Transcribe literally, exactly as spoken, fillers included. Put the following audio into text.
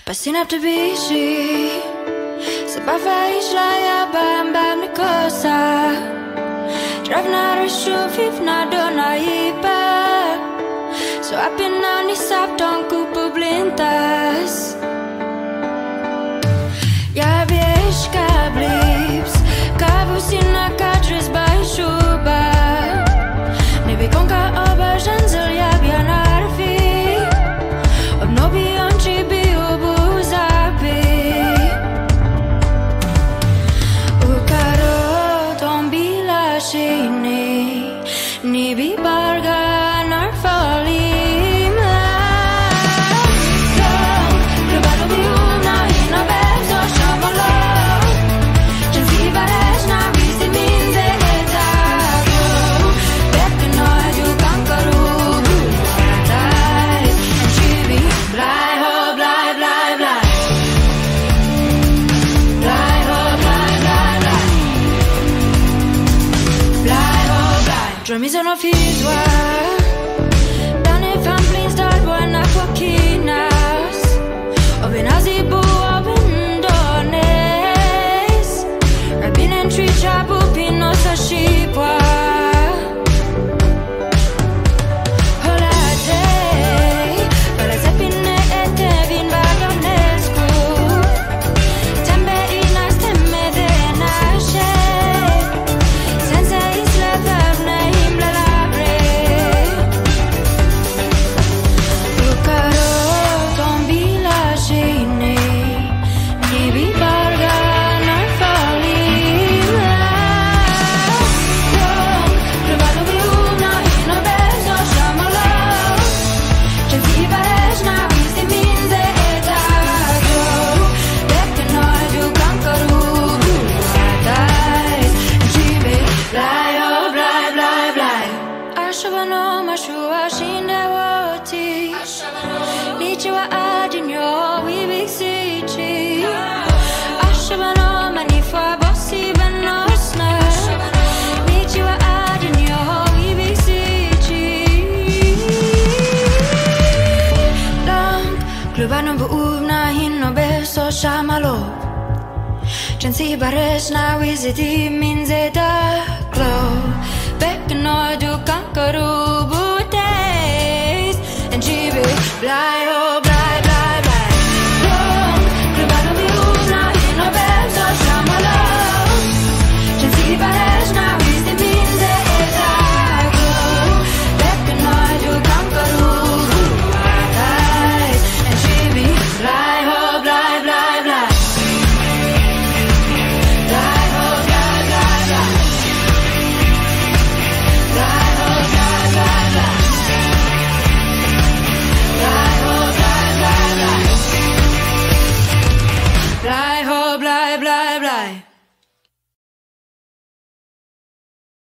Passing up to bici, sebab faisla ya bam bam ni kosa. Drive na resu fif na dona ipa. So up in na ni sap don ku poblintas. Ja wiesz ka blips, ka busina ka dress by shuba. Ne bi konka oba ženzel ja bia narfi. Obnobi on či bi ni bi barga nar falim love Klubano bi una hina bezzo shamalo Can si baresh na visi minze etago Bekke no du kankaru Dai And she be blai ho blai blai blai Blai ho blai blai blai Blai ho blai Drömmer sono fiswa Dane familjen start buona quaquinas Obenazi bu obendones Rabin and tree chabu pino sa shipwa Holiday Para sepine ete vin vagonescu Tembe inas temme de nasce Senza isle verne Klubano buuna hinno beso shamalo Chansi baresh na wiziti minze da glow Bekke no du kankaru butes And she be blai ho blai blai blai Klubano buuna hinno beso shamalo Chansi baresh na wiziti minze da glow Bekke no du kankaru Blai ho, blai, blai, blai Blai ho, blai, blai, blai Blai ho, blai, blai, blai Blai ho, blai, blai, blai Blai ho, blai, blai, blai